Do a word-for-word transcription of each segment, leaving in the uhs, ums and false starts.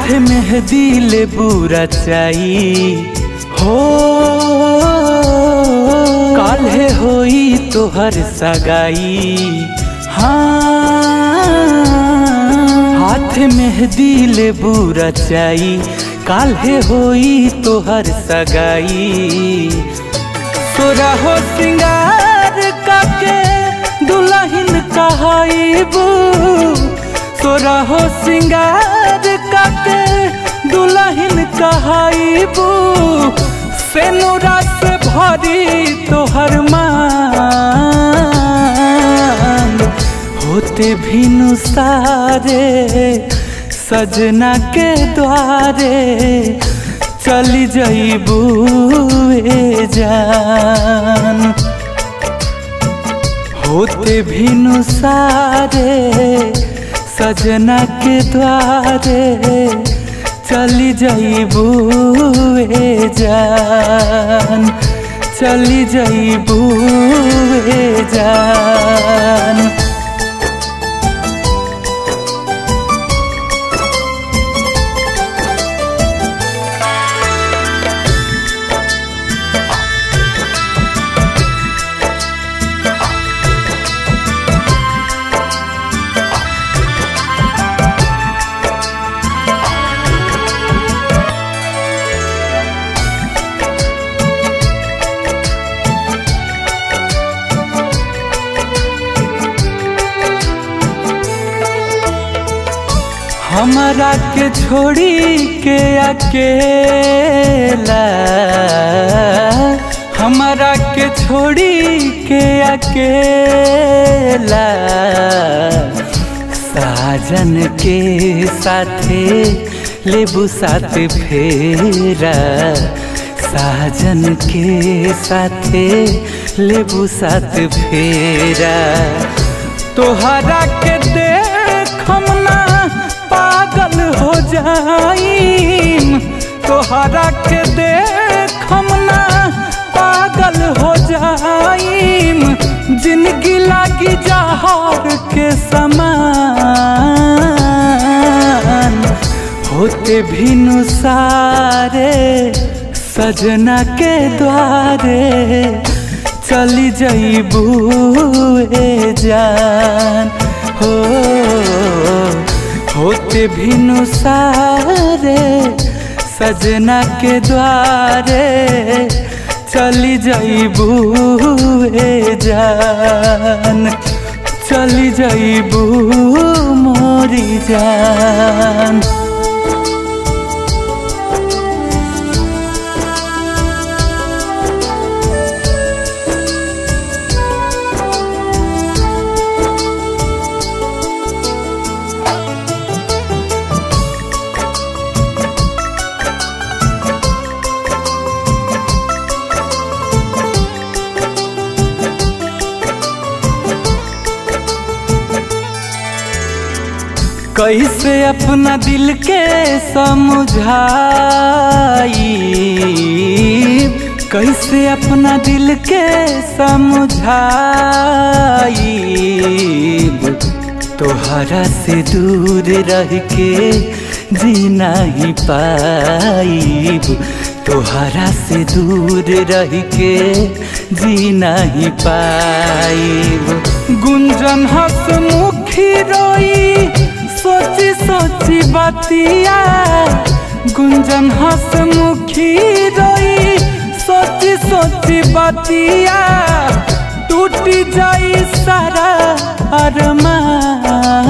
मेहदी ले बुरा चाई हो काल्हे होई तोहर सगाई। हाँ हाथ मेहदी ले बुरा चाई काल्हे होई तोहर सगाई। तोरा हो सिंगार काके दुल्हन कहाईबू, तोरा हो सिंगार काके दुल्हन कहाईबू। सेनुरा से भरी तोहर मान होते भिनु सारे सजना के द्वारे चली जाइबू ए जान। होते भिनु सारे सजना के द्वारे चली जाइबू ए जान, चली जाइबू ए जान। हमारा के छोड़ी के अकेला, हमारा के छोड़ी के अकेला। साजन के साथे लेबू साथ फेरा, साजन के साथे लेबू साथ फेरा। तोहरा के देख हम ना पागल हो जाईम, तोहरा के देख हम ना पागल हो जाईम। जिंदगी लागी जहर के समान होते भिनु सारे सजना के द्वारे चली जाइबू ए जान। हो होते भिनु सारे सजना के द्वारे चली जाइबू ए जान, चली जाइबू मोरी जान। कैसे अपना दिल के समझाई, कैसे अपना दिल के समझाई। तोहरा से दूर रह के जीना ही पाईब, तोहरा से दूर रह के जीना ही पाईब। गुंजन हंसमुखी रोई सोची सोची बतिया, गुंजन हंसमुखी रोई सोची सोची बतिया। टूटी जाई सारा अरमान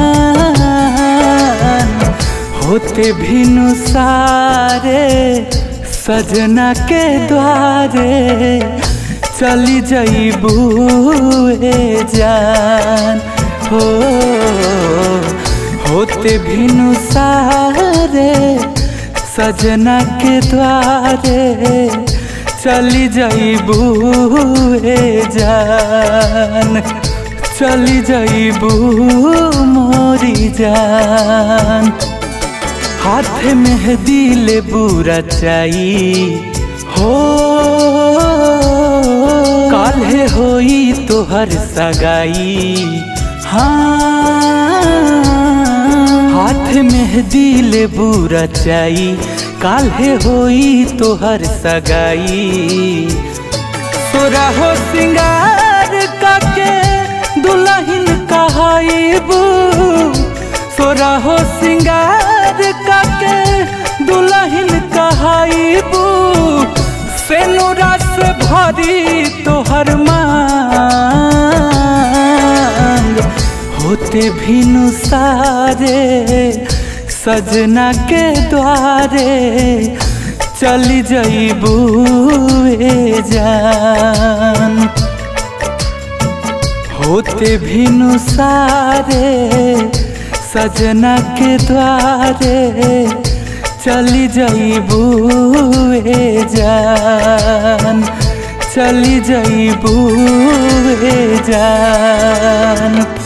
होते भिनु सारे सजना के द्वारे चली जाइबू ए जान। हो होते भिनु सारे सजना के द्वारे चली जाइबू ए जान, चली जाइबू मोरी जान। हाथ मेहदी ले बुरा चाई हो काल्हे होई तोहर सगाई। हाँ हाथ मेहंदी ले बुरा चाई काल्हे होई तोहर सगाई। तोरा हो सिंगार काके दुल्हन कहाईबू, तोरा हो सिंगार काके दुल्हन कहाईबू। सेनुरा से भरी तोहर मांग होते भी नुसारे सजना के द्वारे चली जईबू ए जान। होते भी नुसारे सजना के द्वारे चली जईबू ए जान, चली जईबू ए जान।